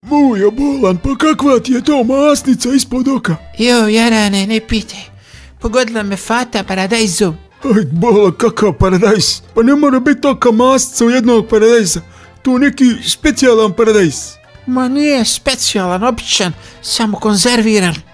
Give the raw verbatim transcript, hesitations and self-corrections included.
Mujo bolan, pa kakva ti je to masnica ispod oka? Jo, jarane, ne pitaj. Pogodila me fata paradajzom. Aj, bola, kakav paradajz. Pa ne mora biti toka masnica u jednog paradajza. To je neki specijalan paradajz. Ma nije specijalan, običan, samo konzerviran.